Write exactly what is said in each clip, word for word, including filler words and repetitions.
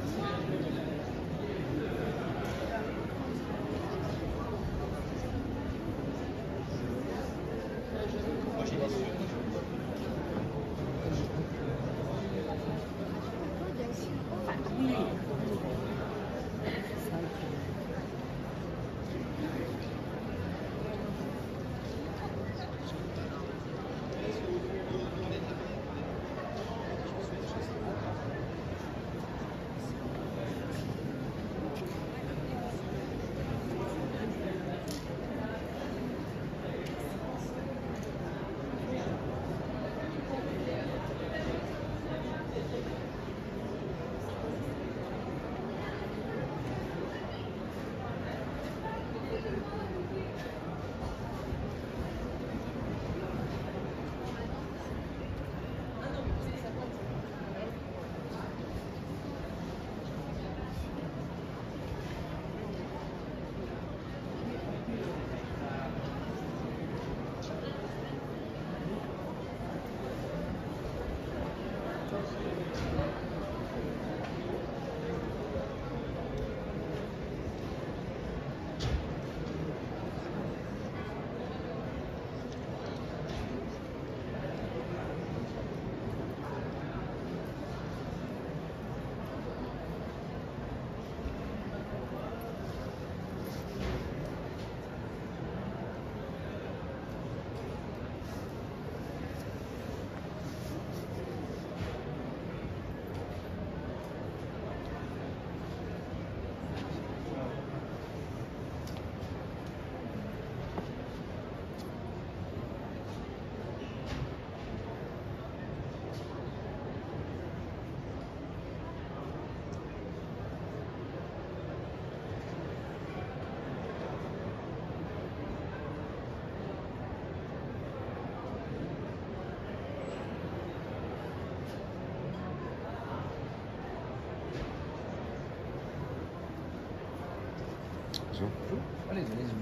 Allez, allez-y.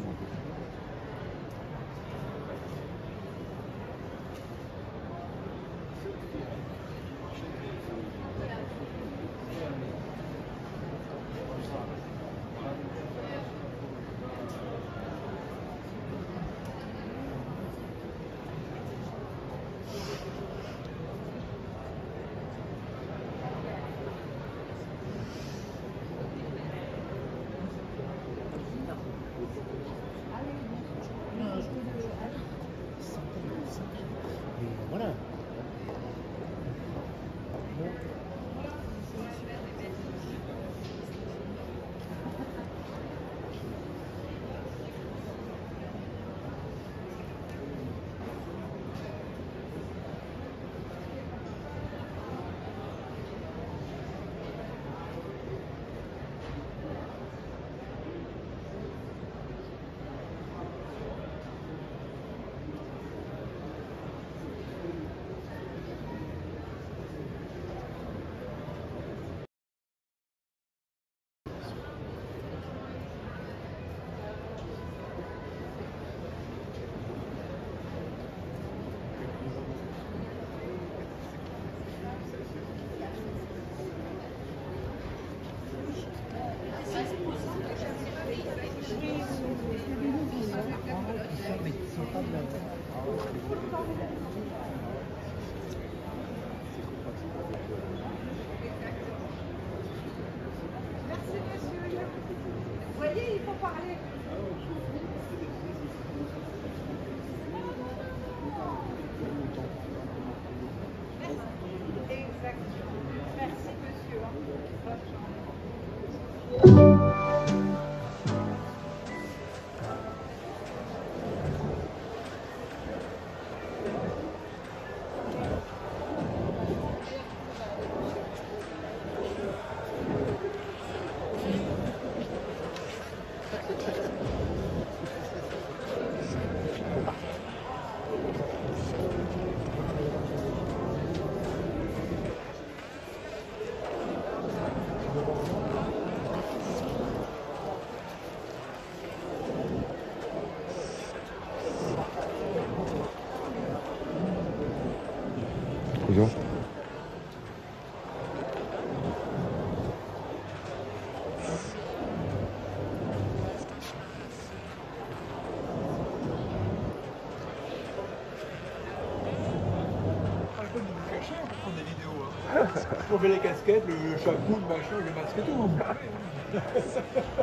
Voilà. font des vidéos. Hein. On fait les casquettes, le, le chapeau, le machin, le masque et tout. Hein.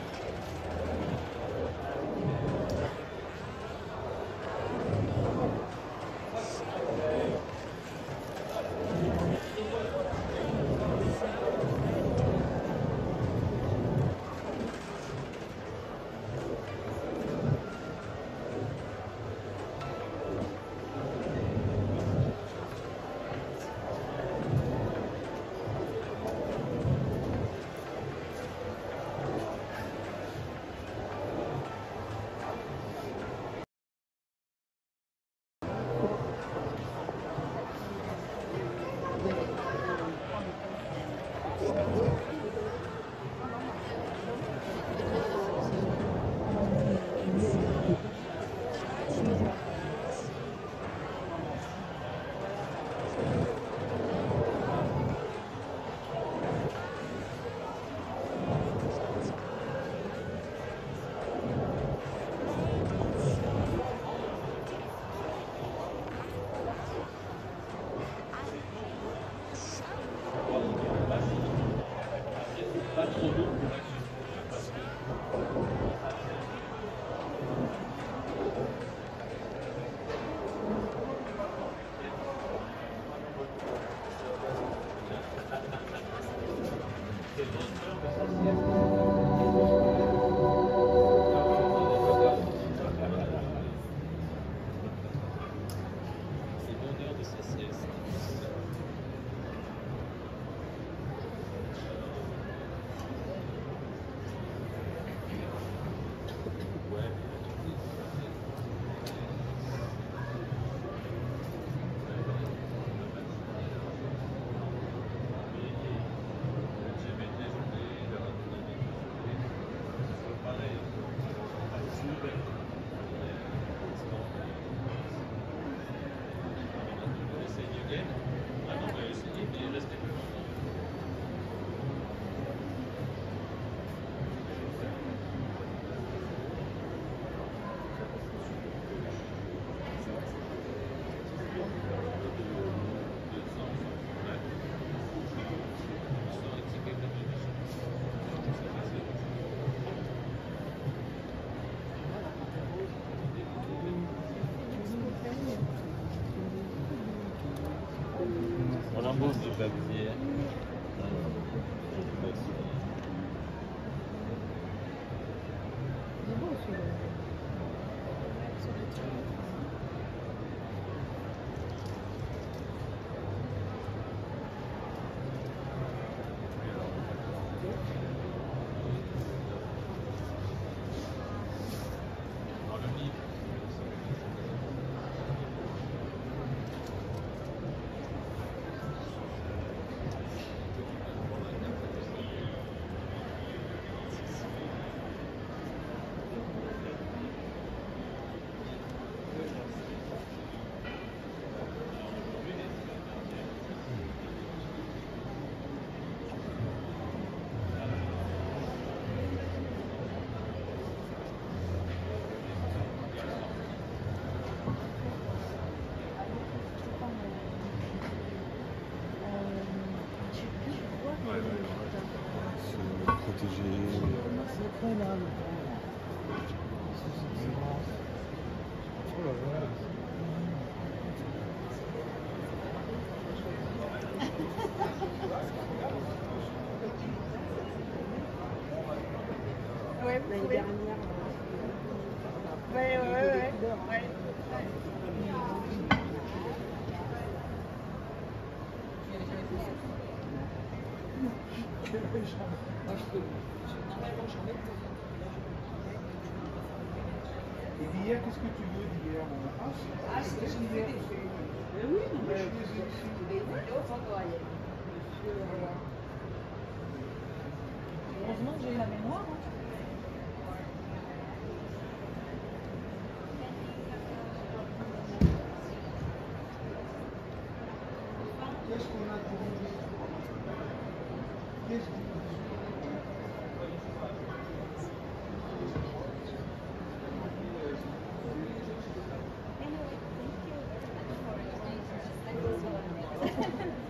Embauche du papier. Ouais, l'année dernière. Ouais, ouais, ouais. ouais. Et d'hier, qu'est-ce que tu veux d'hier? Ah, c'était hier. Oui, mais heureusement que j'ai la mémoire. Hein. Qu'est-ce qu'on a pour nous? Qu'est-ce qu'on a?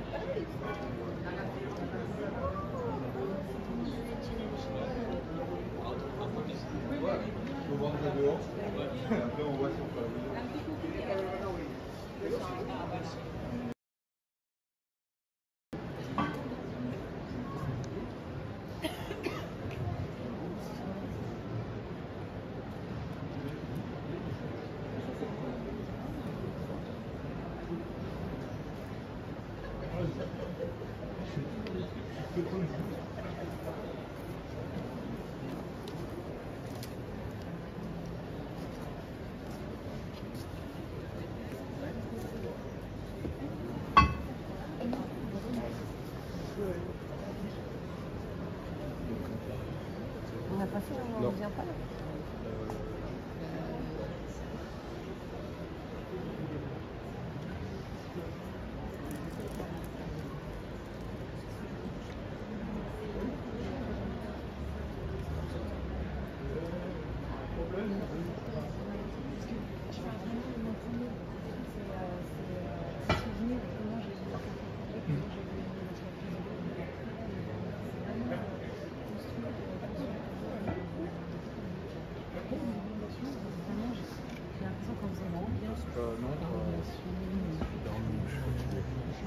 On n'a pas fait, on ne vient pas là. Euh, non, euh, je suis fatigué.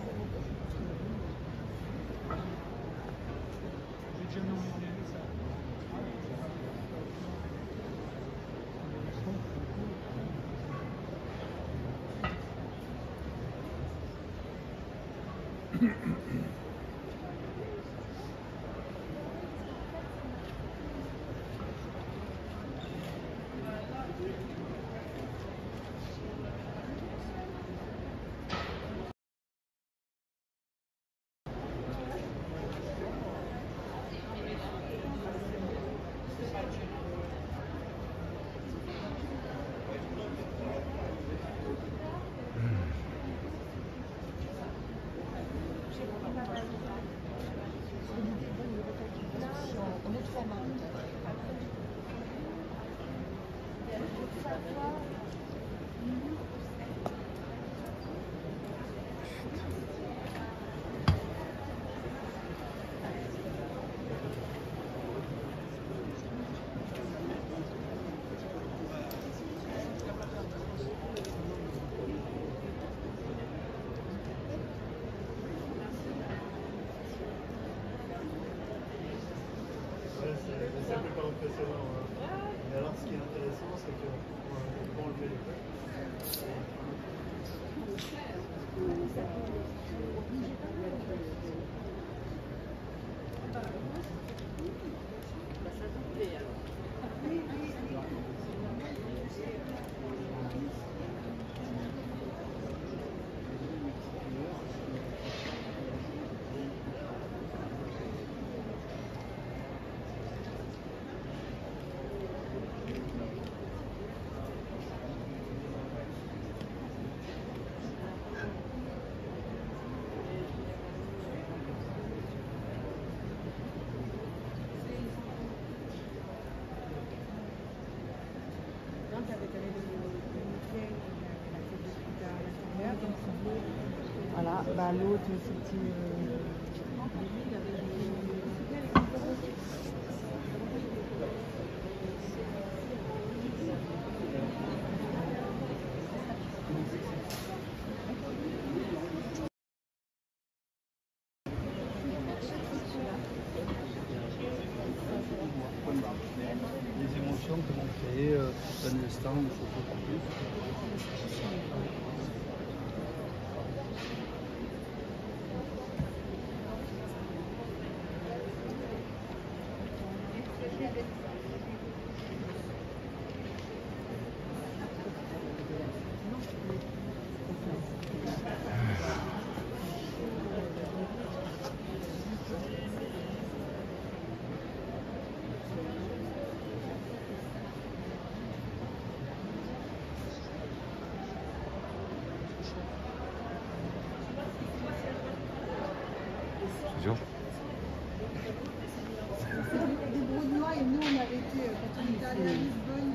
C'est un peu pas impressionnant. Hein. Mais alors, ce qui est intéressant, c'est qu'on peut enlever les feuilles. Voilà, bah l'autre c'était. Euh... Les émotions que vont créer euh, un instant de photographie. Sûr. C'était des Brunois et nous on avait été, quand on était allé à Lisbonne,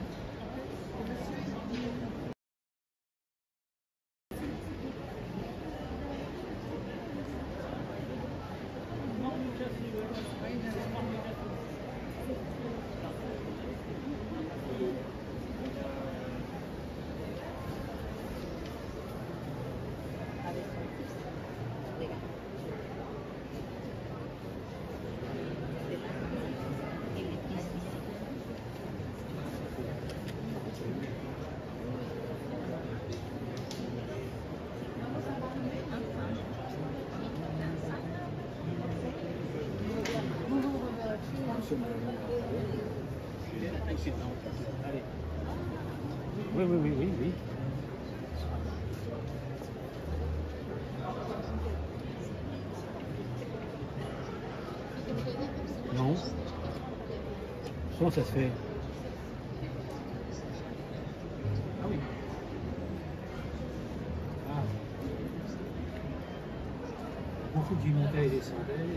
Oui, oui, oui, oui, oui. Non. Comment ça se fait? Ah oui. Ah. Il faut qu'il montait et descendait.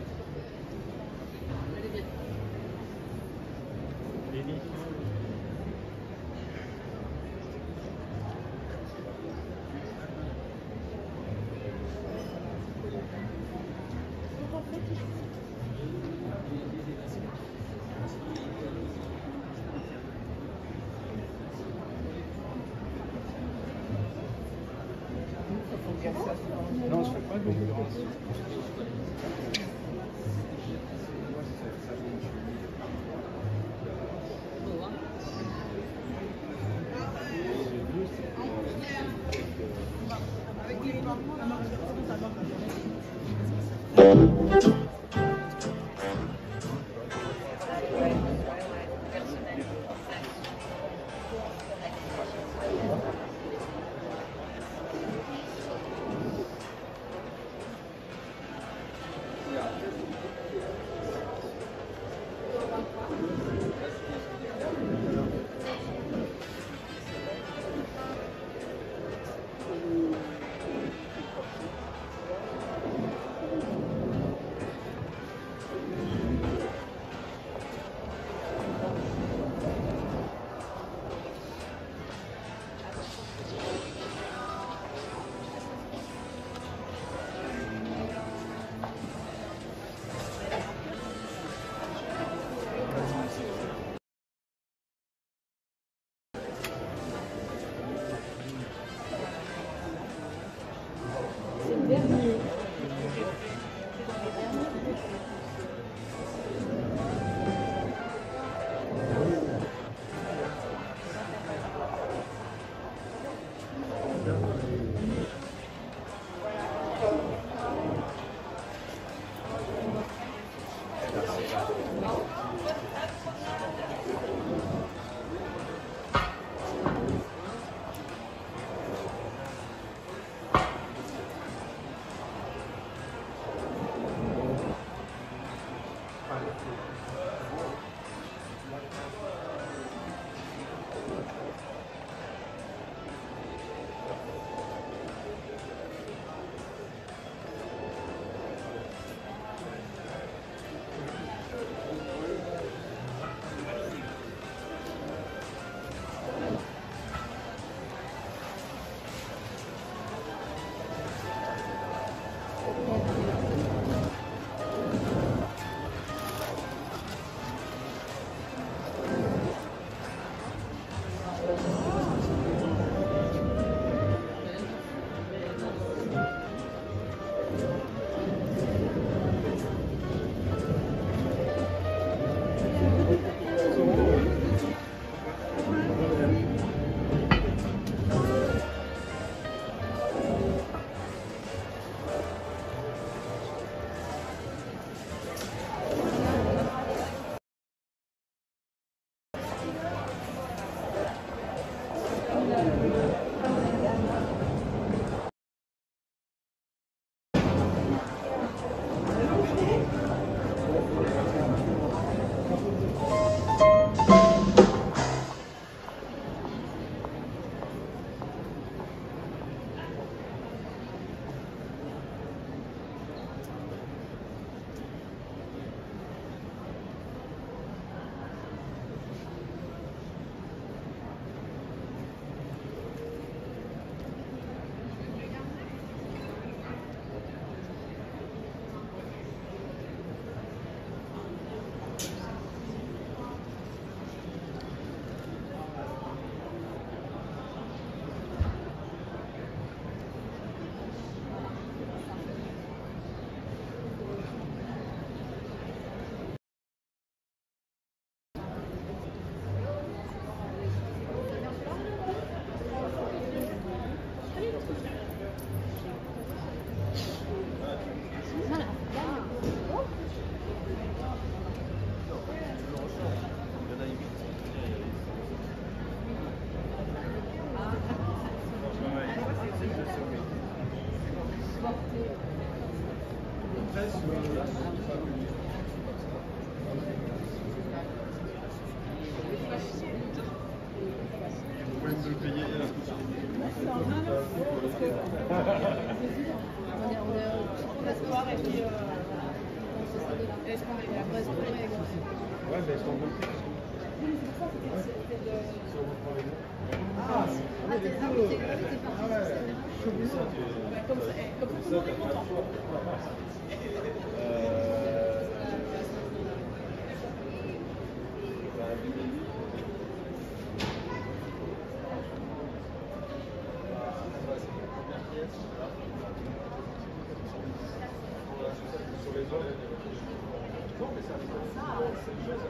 Non, je ne fais pas de concurrence. presse. Euh, Vous pouvez me le payer. On est au espoir et puis espoir et après c'est vrai. Ouais, mais est-ce qu'on peut le Oui, c'est pour ça que c'était de. Ah, Ah, t'es parti, t'es parti. Comme ça, comme ça, tout le monde est content. sur les autres. Non, mais ça c'est une chose.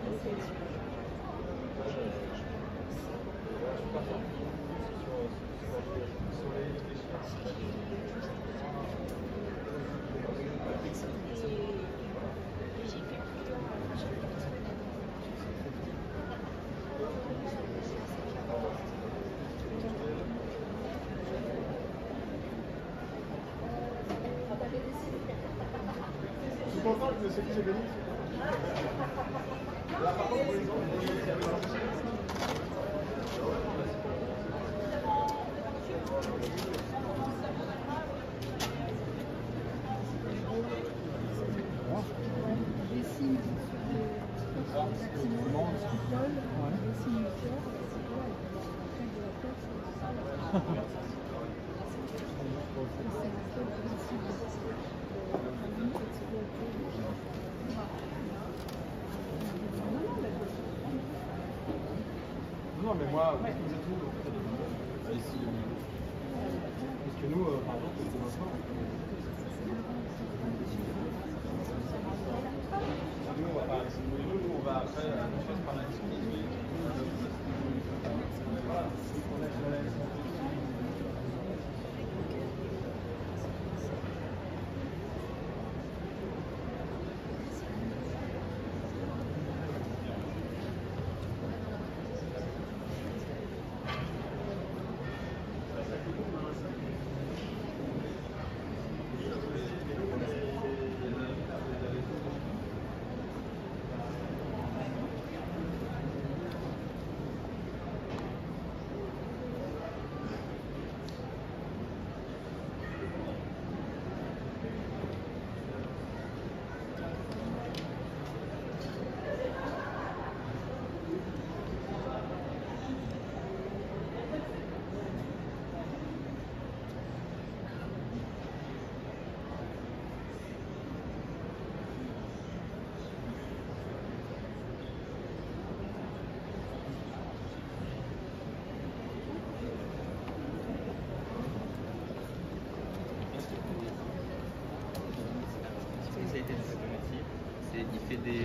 Sur les Je suis content que ce que j'ai gagné. Là, par contre, pour les autres, Dessine sur des bâtiments agricoles, dessine une fleur, c'est quoi avec de la tête, c'est ça. C'est un peu difficile de exploiter. non, mais moi, moi, je vous ai tout. Parce que nous, euh, par exemple, c'est maintenant. Nous, on va pas. Nous, on va après, une chose par la discipline. Voilà. On laisse, on laisse. C'est il fait des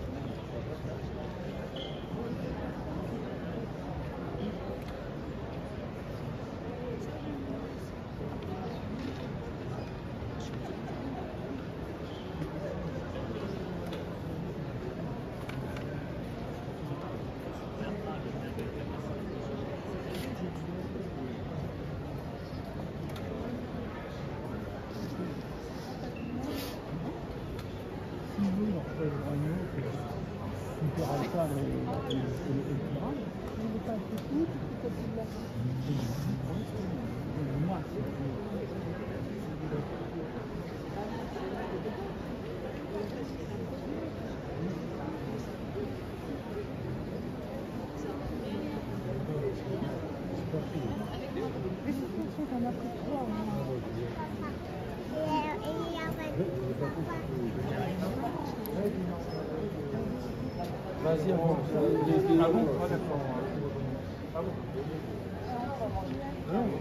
Vas-y, avant. Ah bon? Ah d'accord. Ah bon? Non.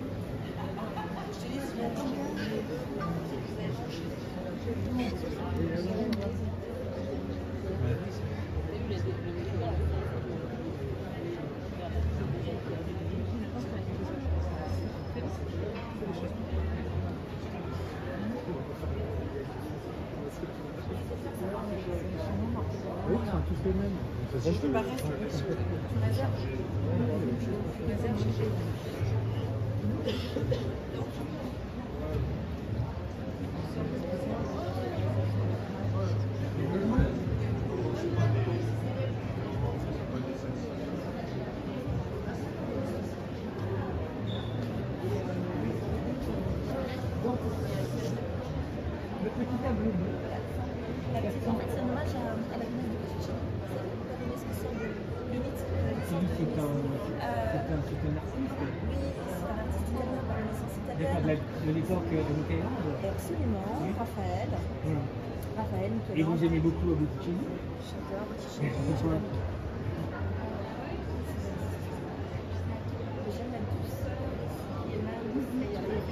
Oui, c'est tous les mêmes. Je peux pas rester. Réserve. Réserve chez petit tableau bleu. La petite, en fait, c'est un hommage à, à la venue de Botticelli. C'est une spéciale de limite. C'est un, c'est un, c'est un artiste. Oui, c'est un artiste italien par naissance D'accord, italienne. de, de l'époque de Michel-Ange. Absolument, Oui. Raphaël. Voilà. Raphaël, Et Michel-Ange. vous aimez beaucoup Botticelli? J'adore Botticelli. Ouais. J'aime même tous. Il y en a un mais il y a les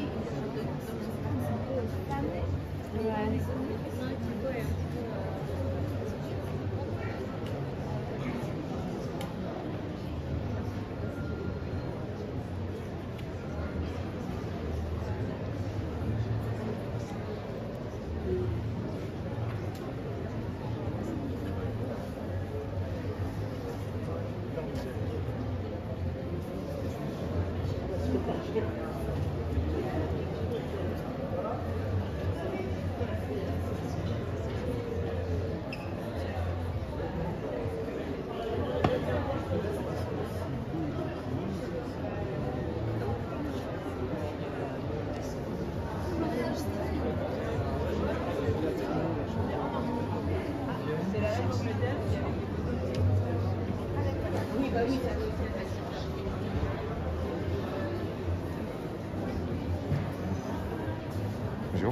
Bonjour.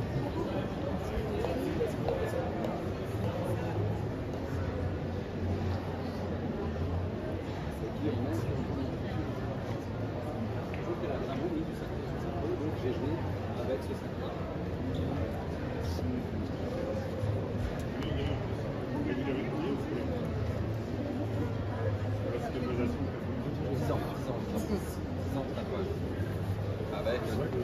six ans, six ans, six ans de tatouage. Avec.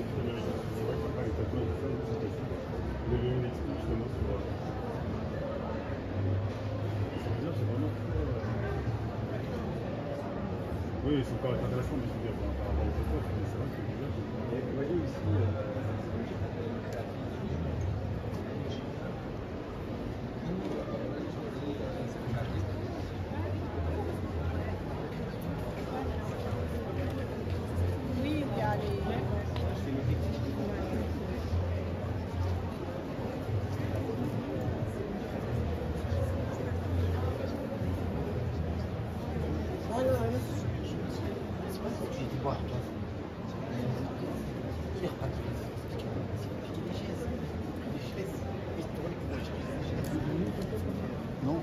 Oui, c'est pas intéressant de se dire par rapport au tatouage, mais c'est vrai que c'est bien. Vous voyez ici. Euh, Oui, il y a les. Non.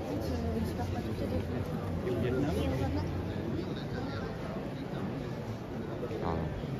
Ah.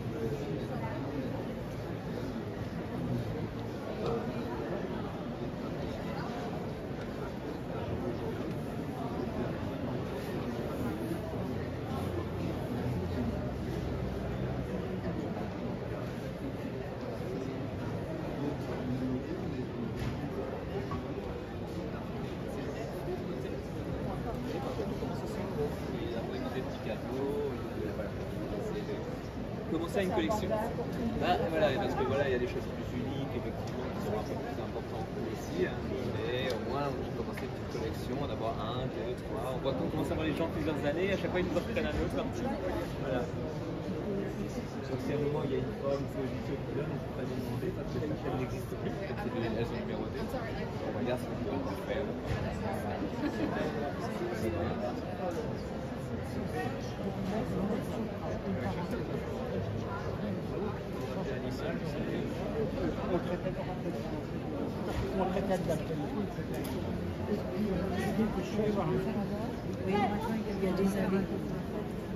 Commencer à une collection. Bah, voilà, parce que voilà, il y a des choses plus uniques, effectivement, qui sont un peu plus importantes aussi. Hein, mais au moins, j'ai commencé une petite collection, d'avoir un, deux, trois. On voit qu'on commence à voir les gens plusieurs années, à chaque fois ils nous en prennent un autre, un petit. Voilà. Donc si à un moment il y a une forme, une position qui donne, il ne faut pas les demander parce que la chaîne n'existe plus, donc c'est des elles sont numérotées. On regarde ce qu'on peut faire. On traite d'actualité. Oui, maintenant il y a des années.